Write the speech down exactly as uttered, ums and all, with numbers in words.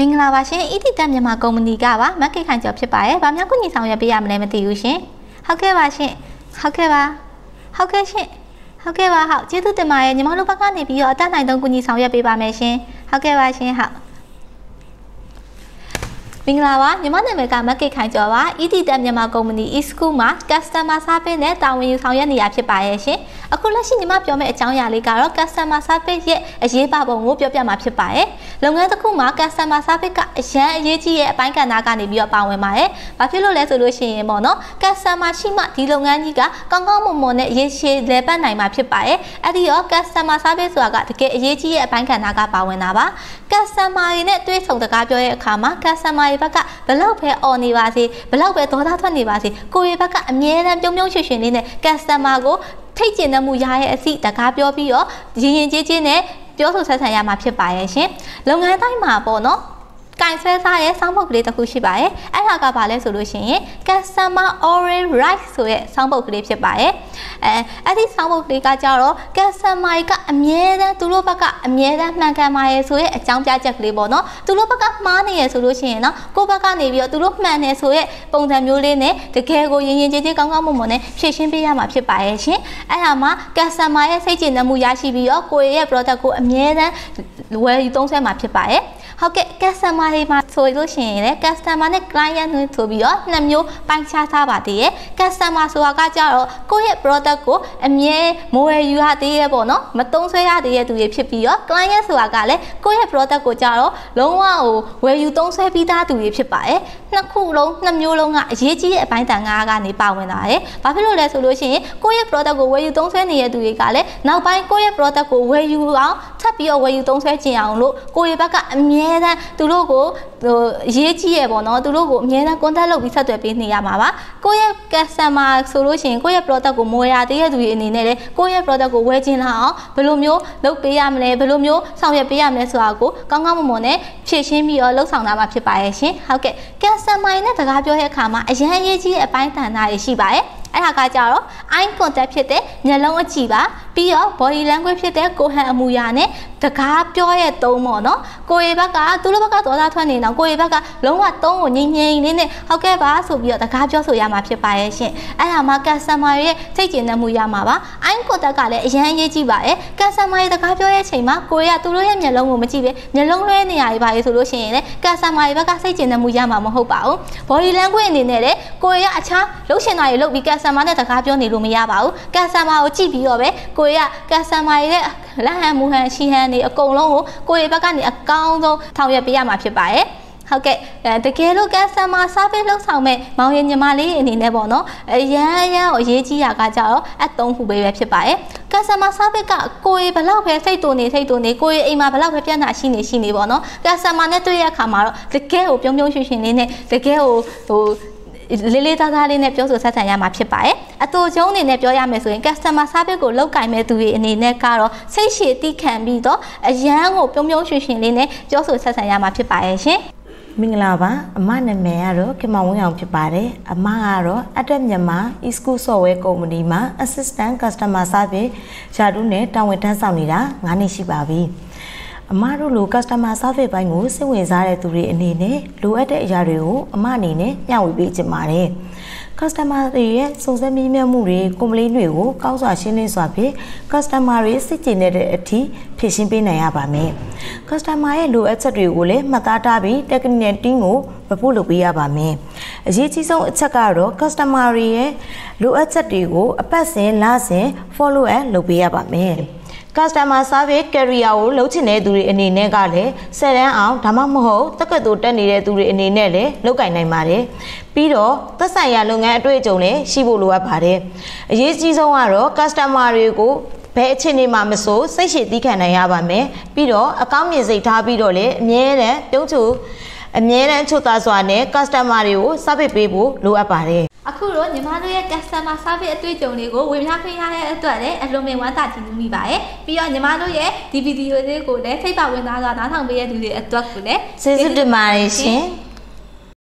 င်္ဂလာပါရှင် E T တက်မြန်မာကုမ္ပဏီကပါမက်ကိတ်ခိုင်ကျော်ဖြစ်ပါတယ်။ဗာမြောက်ကုညီဆောင်ရွက်ပေးရမလဲမသိဘူးရှင်။ဟုတ်ကဲ့ပါရှင်။ဟုတ်ကဲ့ပါ။ဟုတ်ကဲ့ရှင်။ဟုတ်ကဲ့ပါဟုတ်ကျေးဇူးတင်ပါတယ်ညီမတို့ဘက်ကနေပြီးတော့အတက်နိုင်ဆုံးကုညီဆောင်ရွက်ပေးပါမယ်ရှင်။ဟုတ်ကဲ့ပါရှင်ဟုတ်မင်္ဂလာပါညီမနာမည်ကမက်ကိတ်ခိုင်ကျော်ပါ E T တက်မြန်မာကုမ္ပဏီ e-school မှာ customer service နဲ့တာဝန်ယူဆောင်ရွက်နေရဖြစ်ပါရဲ့ရှင်။အခုလက်ရှိညီမပြောမယ့်အကြောင်းအရာလေးကတော့ customer service ရဲ့အရေးပါပုံကိုပြောပြမှာဖြစ်ပါရဲ့။လုပ်ငန်းတစ်ခုမှာ customer service ကအရန်အရေးကြီးရဲ့အပိုင်းကဏ္ဍကနေပြီးတော့ပါဝင်ပါရဲ့။ဘာဖြစ်လို့လဲဆိုလို့ရှိရင်ပေါ့နော် customer ရှိမှဒီလုပ်ငန်းကြီးကကောင်းကောင်းမွန်မွန်နဲ့ရေရှည်လည်ပတ်နိုင်မှာဖြစ်ပါရဲ့။အဲ့ဒီတော့ customer service ဆိုတာကတကယ်အရေးကြီးရဲ့အပိုင်းကဏ္ဍကပါဝင်တာပါ။ customer တွေနဲ့တွေ့ဆုံစကားပြောရဲ့အခါမှာ customer တွေဘက်ကဘလောက်ပဲအော်နေပါစေဘလောက်ပဲဒေါသထွက်နေပါစေကိုယ့်ရဲ့ဘက်ကအမြဲတမ်းပြုံးပြုံးရွှင်ရွှင်လေးနဲ့ customer ကိုထိတ်ကျင်တဲ့မှုရရဲ့အစီတကားပြောပြီးတော့ရင်ရင်ကြီးကြီးနဲ့ပြောဆိုဆက်ဆံရမှာဖြစ်ပါရဲ့ရှင်လုပ်ငန်းတိုင်းမှာပေါ့နော်ကင်ဆယ်စားရဲ့စောင်းပုတ်ကလေးတစ်ခုရှိပါရဲ့အဲ့ဒါကဘာလဲဆိုလို့ရှိရင် customer oral right ဆိုရဲ့စောင်းပုတ်ကလေးဖြစ်ပါရဲ့အဲအဲ့ဒီစောင်းပုတ်ကလေးကကြတော့ customer ကအမြဲတမ်းသူတို့ဘက်ကအမြဲတမ်းမှန်ကန်ပါရဲ့ဆိုရဲ့အကြောင်းပြချက်ကလေးပေါ့နော်သူတို့ဘက်ကမှားနေရဆိုလို့ရှိရင်နော်ကိုယ့်ဘက်ကနေပြီးတော့သူတို့မှန်တယ်ဆိုရဲ့ပုံစံမျိုးလေးနဲ့တကယ်ကိုရင်ရင်ကျေးကျေးကောင်းကောင်းမွန်မွန်နဲ့ဖြည့်ရှင်းပေးရမှာဖြစ်ပါရဲ့ရှင်အဲ့ဒါမှ customer ရဲ့စိတ်ကျေနပ်မှုရရှိပြီးတော့ကိုယ့်ရဲ့ product ကိုအမြဲတမ်းဝယ်ယူသုံးစွဲမှာဖြစ်ပါရဲ့ဟုတ်ကဲ့ customer တွေမှာဆိုလို့ရှိရင်လည်း customer နဲ့ client တွေဆိုပြီးတော့နှစ်မျိုးပိုင်းခြားထားပါသေးရဲ့ customer ဆိုတာကကြတော့ကိုယ့်ရဲ့ product ကိုအမြဲမဝယ်ယူရသေးရဲ့ပေါ့နော်မသုံးဆွဲရသေးတဲ့သူတွေဖြစ်ပြီးတော့ client ဆိုတာကလည်းကိုယ့်ရဲ့ product ကိုကြတော့လုံးဝဟိုဝယ်ယူသုံးဆွဲပြီးသားသူတွေဖြစ်ပါတယ်နှစ်ခုလုံးနှစ်မျိုးလုံးကအရေးကြီးတဲ့အပိုင်းတန်ငါးကနေပါဝင်လာတယ်ဘာဖြစ်လို့လဲဆိုလို့ရှိရင်ကိုယ့်ရဲ့ product ကိုဝယ်ယူသုံးဆွဲနေတဲ့သူတွေကလည်းနောက်ပိုင်းကိုယ့်ရဲ့ product ကိုဝယ်ယူအောင်ထပ်ပြီးတော့ဝယ်ယူသုံးဆွဲခြင်းအောင်လို့ကိုယ့်ရဲ့ဘက်ကအမြဲတမ်းသူတို့ကိုဟိုရေးကြည့်ရပေါ့နော်သူတို့ကိုအမြဲတမ်း contact လုပ်ပြီးဆက်သွယ်ပေးနေရမှာပါကိုယ့်ရဲ့ customer ဆိုလို့ရှိရင်ကိုယ့်ရဲ့ product ကိုမဝယ်ရသေးတဲ့သူတွေအနေနဲ့လည်းကိုယ့်ရဲ့ product ကိုဝယ်ခြင်းလာအောင်ဘယ်လိုမျိုးလုပ်ပေးရမလဲဘယ်လိုမျိုးဆောင်ရွက်ပေးရမလဲဆိုတာကိုကောင်းကောင်းမွန်မွန်နဲ့ဖြည့်ရှင်းပြီးတော့လုပ်ဆောင်တာမှာဖြစ်ပါရဲ့ရှင်ဟုတ်ကဲ့ customer နဲ့စကားပြောတဲ့အခါမှာအရန်အရေးကြီးတဲ့အပိုင်းတန်တာတွေရှိပါရဲ့အဲ့ဒါကကြတော့ eye contact ဖြစ်တဲ့မျက်လုံးအကြည့်ပါပြီးတော့ body language ဖြစ်တဲ့ကိုယ်ဟန်အမူအရာနဲ့တကားပြောရဲ့သုံးပေါ့နော်ကိုယ်ရဲ့ဘက်ကသူတို့ဘက်ကဒေါသထွက်နေတော့ကိုယ်ရဲ့ဘက်ကလုံးဝသုံးကိုငြိမ်ငြိမ်လေးနဲ့ဟုတ်ကဲ့ပါဆိုပြီးတော့တကားပြောဆိုရမှာဖြစ်ပါရဲ့ရှင်အဲ့ဒါမှ customer ရဲ့စိတ်ကျေနပ်မှုရမှာပါ eye contact ကလည်းအရန်အရေးကြီးပါရဲ့ customer ရဲ့တကားပြောရဲ့ချိန်မှာကိုယ်ကသူတို့ရဲ့မျက်လုံးကိုမကြည့်ပဲမျက်လုံးလွှဲနေရပါလေဆိုလို့ရှိရင်လည်း customer ရဲ့ဘက်ကစိတ်ကျေနပ်မှုရမှာမဟုတ်ပါဘူး body language အနေနဲ့လည်းကိုယ်ရဲ့အခြားလှုပ်ရှင်တာတွေလုပ်ပြီး customer နဲ့တကားပြောနေလို့မရပါဘူး customer ကိုကြည့်ပြီးတော့ပဲကိုယ်က customer ရဲ့လက်ဟန်မူဟန်ရှီဟန်တွေအကုန်လုံးကိုကိုယ့်ရဲ့ဘက်ကနေအကောင်းဆုံးထောင်ရွက်ပေးရမှာဖြစ်ပါရဲ့ဟုတ်ကဲ့တကယ်လို့ customer service လုပ်ဆောင်မဲ့မောင်ရင်ညီမလေးအနေနဲ့ပေါ့နော်အရန်အရန်အရေးကြီးတာကကြတော့အသုံးခုပဲဖြစ်ပါရဲ့ customer service ကကိုယ်ဘယ်လောက်ပဲစိတ်တူနေစိတ်တူနေကိုယ်အိမ်မှာဘယ်လောက်ပဲပြဿနာရှိနေရှိနေပေါ့နော် customer နဲ့တွေ့ရအခါမှာတော့တကယ်ကိုပြုံးပြုံးရွှင်ရွှင်လေးနဲ့တကယ်ကိုဟိုလေးလေးသားသားလေးနဲ့ပြောဆိုဆက်ဆံရမှာဖြစ်ပါတယ်အတူကျုံးအနေနဲ့ပြောရမယ်ဆိုရင် customer service ကိုလောက်ကင်မဲ့သူတွေအနေနဲ့ကတော့စိတ်ရှည်တိခံပြီးတော့အရန်ကိုပြုံးပြုံးရွှင်ရွှင်လေးနဲ့ပြောဆိုဆက်ဆံရမှာဖြစ်ပါရဲ့ရှင်မင်္ဂလာပါအမနာမည်ကတော့ခင်မောင်ဝင်းအောင်ဖြစ်ပါတယ်အမကတော့အတက်မြန်မာ e-school software ကုမ္ပဏီမှာ assistant customer service ယာတုနဲ့တာဝန်ထမ်းဆောင်နေတာငါးနှစ်ရှိပါပြီအမတို့လို customer service ဘိုင်းကိုစိတ်ဝင်စားတဲ့သူတွေအနေနဲ့လိုအပ်တဲ့အရာတွေကိုအမအနေနဲ့မျှဝေပေးချင်ပါတယ် customer တွေရဲ့စုံစမ်းမေးမြန်းမှုတွေ complaint တွေကိုကောင်းစွာရှင်းလင်းစွာဖြင့် customer တွေစိတ်ကြည်နေတဲ့အထိဖြည့်ရှင်းပေးနိုင်ရပါမယ် customer ရဲ့လိုအပ်ချက်တွေကိုလည်းမှတ်သားထားပြီး technical team ကိုမဖို့လုပ်ပေးရပါမယ်အရေးကြီးဆုံးအချက်ကတော့ customer တွေရဲ့လိုအပ်ချက်တွေကိုအပတ်စဉ်လစဉ် follow up လုပ်ပေးရပါမယ် customer service career ကိုလုပ်ချင်တဲ့သူတွေအနေနဲ့ကလည်းဆယ်တန်းအောင်ဒါမှမဟုတ်တက္ကသိုလ်တက်နေတဲ့သူတွေအနေနဲ့လည်းလုပ်ကင်နိုင်ပါတယ်ပြီးတော့သက်ဆိုင်ရာလုပ်ငန်းအတွေ့အကြုံလည်းရှိဖို့လိုအပ်ပါတယ်အရေးကြီးဆုံးကတော့ customer တွေကိုဘယ်အခြေအနေမှာမဆိုစိတ်ရှည်သီးခံနိုင်ရပါမယ်ပြီးတော့အကောင်းမြင်စိတ်ထားပြီးတော့လည်းအမြဲတမ်းပြုံးချူအမြဲတမ်းချွတ်သားစွာနဲ့ customer တွေကို service ပေးဖို့လိုအပ်ပါတယ်အခုတော့ညီမတို့ရဲ့ customer service အတွေ့အကြုံတွေကိုဝေမျှပေးရတဲ့အတွက်လည်းအလုံးမင်းဝမ်းသာကြည်နူးမိပါတယ်ပြီးတော့ညီမတို့ရဲ့ဒီဗီဒီယိုလေးကိုလည်းဖိတ်ပါဝင်သားစွာနားထောင်ပေးရတဲ့သူတွေအတွက်ကိုလည်းကျေးဇူးတင်ပါတယ်ရှင်